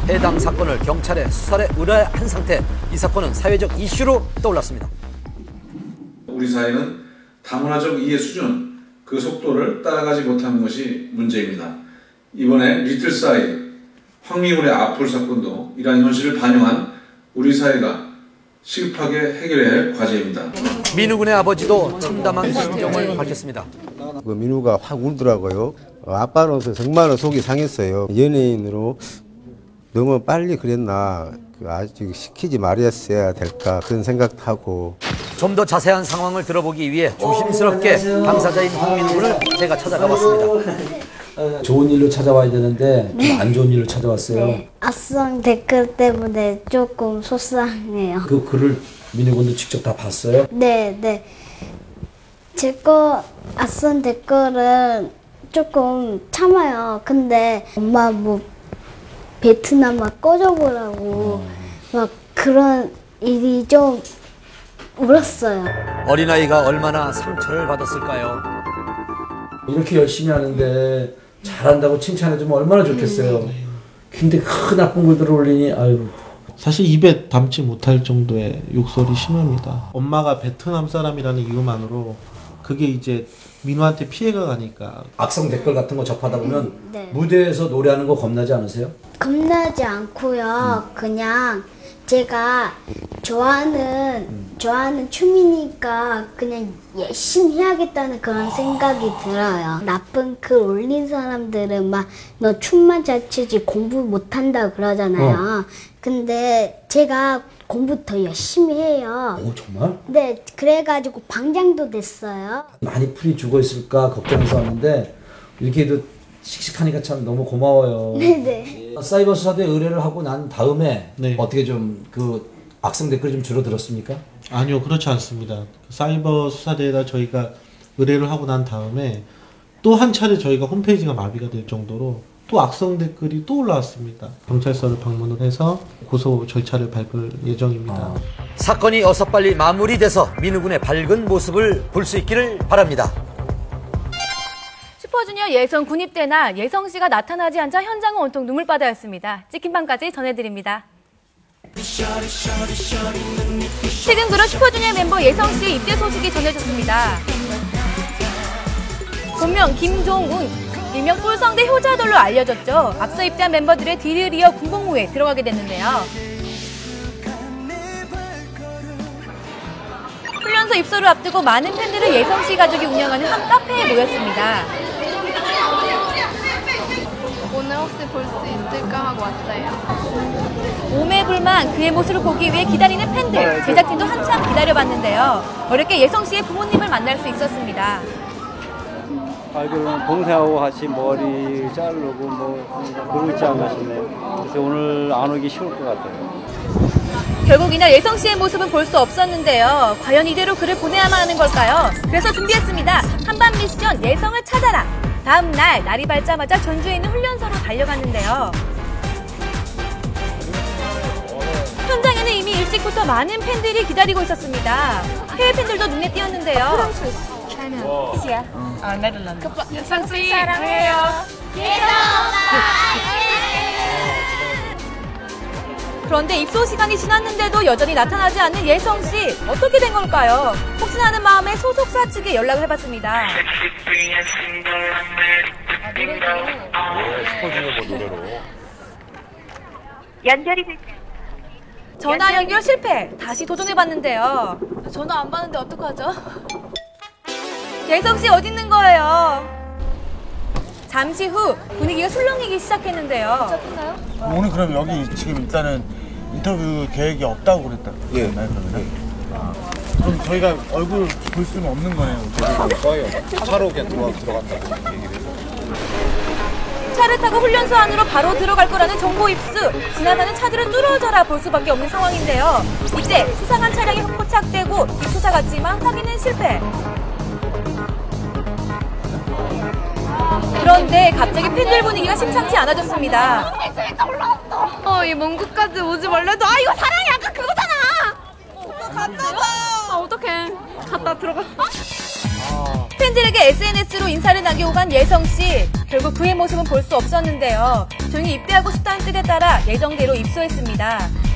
해당 사건을 경찰에 수사에 의뢰한 상태. 이 사건은 사회적 이슈로 떠올랐습니다. 우리 사회는 다문화적 이해 수준, 그 속도를 따라가지 못하는 것이 문제입니다. 이번에 리틀사이 황미훈의 아풀 사건도 이러한 현실을 반영한 우리 사회가 시급하게 해결해야 할 과제입니다. 민우 군의 아버지도 참담한 심정을 밝혔습니다. 민우가 확 울더라고요. 아빠로서 정말 속이 상했어요. 연예인으로 너무 빨리 그랬나, 아직 시키지 말았어야 될까 그런 생각도 하고. 좀 더 자세한 상황을 들어보기 위해 조심스럽게 당사자인 황민우 군을 제가 찾아가 봤습니다. 좋은 일로 찾아와야 되는데 안 좋은 일로 찾아왔어요. 네. 악성 댓글 때문에 조금 속상해요. 그 글을 민우 군도 직접 다 봤어요? 네. 제 거 악성 댓글은 조금 참아요. 근데 엄마 뭐 베트남 막 꺼져보라고 막 그런 일이 좀 울었어요. 어린아이가 얼마나 상처를 받았을까요? 이렇게 열심히 하는데 잘한다고 칭찬해주면 얼마나 좋겠어요. 근데 큰 나쁜 글들을 올리니 아이고. 사실 입에 담지 못할 정도의 욕설이 심합니다. 엄마가 베트남 사람이라는 이유만으로 그게 이제 민우한테 피해가 가니까. 악성 댓글 같은 거 접하다 보면 네. 무대에서 노래하는 거 겁나지 않으세요? 겁나지 않고요. 그냥 제가 좋아하는 춤이니까 그냥 열심히 해야겠다는 그런 생각이 들어요. 나쁜 글 올린 사람들은 막 너 춤만 잘 추지 공부 못한다 그러잖아요. 근데 제가 공부 더 열심히 해요. 오, 정말? 네, 그래가지고 방장도 됐어요. 많이 풀이 죽어 있을까 걱정해서 왔는데 이렇게 해도 씩씩하니까 참 너무 고마워요. 네네. 사이버 수사대 의뢰를 하고 난 다음에 네. 어떻게 좀 그 악성 댓글이 좀 줄어들었습니까? 아니요, 그렇지 않습니다. 사이버 수사대에다 저희가 의뢰를 하고 난 다음에 또 한 차례 저희가 홈페이지가 마비가 될 정도로 또 악성 댓글이 또 올라왔습니다. 경찰서를 방문을 해서 고소 절차를 밟을 예정입니다. 사건이 어서 빨리 마무리돼서 민우 군의 밝은 모습을 볼 수 있기를 바랍니다. 슈퍼주니어 예성 군입대 날 예성 씨가 나타나지 않자 현장은 온통 눈물바다였습니다. 찍힌 밤까지 전해드립니다. 최근 들어 슈퍼주니어 멤버 예성 씨의 입대 소식이 전해졌습니다. 본명 김종운, 일명 꿀성대 효자돌로 알려졌죠. 앞서 입대한 멤버들의 뒤를 이어 군복무에 들어가게 됐는데요. 훈련소 입소를 앞두고 많은 팬들을 예성 씨 가족이 운영하는 한 카페에 모였습니다. 오늘 혹시 볼 수 있을까 하고 왔어요. 오매불망 그의 모습을 보기 위해 기다리는 팬들, 제작진도 한참 기다려봤는데요. 어렵게 예성 씨의 부모님을 만날 수 있었습니다. 알기로는 동생하고 같이 머리 자르고 그러고 있지 않나 싶네요. 그래서 오늘 안 오기 쉬울 것 같아요. 결국 이날 예성 씨의 모습은 볼 수 없었는데요. 과연 이대로 그를 보내야만 하는 걸까요? 그래서 준비했습니다. 한밤 미션 예성을 찾아라. 다음 날 날이 밝자마자 전주에 있는 훈련소로 달려갔는데요. 현장에는 이미 일찍부터 많은 팬들이 기다리고 있었습니다. 해외 팬들도 눈에 띄었는데요. 네덜란드. 예성 씨 사랑해요. 그런데 입소 시간이 지났는데도 여전히 나타나지 않는 예성 씨. 어떻게 된 걸까요? 혹시나 하는 마음에 소속사 측에 연락을 해봤습니다. 연결이 전화 연결 실패. 다시 도전해봤는데요. 전화 안 받는데 어떡하죠? 예성 씨 어디 있는 거예요? 잠시 후 분위기가 술렁이기 시작했는데요. 오늘 그럼 여기 지금 일단은 인터뷰 계획이 없다고 그랬다. 예. 그러면? 그럼 저희가 얼굴 볼 수는 없는 거네요. 차로 그냥 들어갔다 얘기를 해서. 차를 타고 훈련소 안으로 바로 들어갈 거라는 정보 입수. 지나가는 차들은 뚫어져라 볼 수밖에 없는 상황인데요. 이때 수상한 차량이 포착되고 쫓아갔지만 확인은 실패. 그런데 갑자기 팬들 분위기가 심상치 않아졌습니다. 이 먼 곳까지 오지 말래도 이거 사랑이 아까 그거잖아. 갔나 봐. 어떡해. 갔다 들어가. 팬들에게 SNS로 인사를 남기고 간 예성 씨. 결국 그의 모습은 볼 수 없었는데요. 조용히 입대하고 싶다는 뜻에 따라 예정대로 입소했습니다.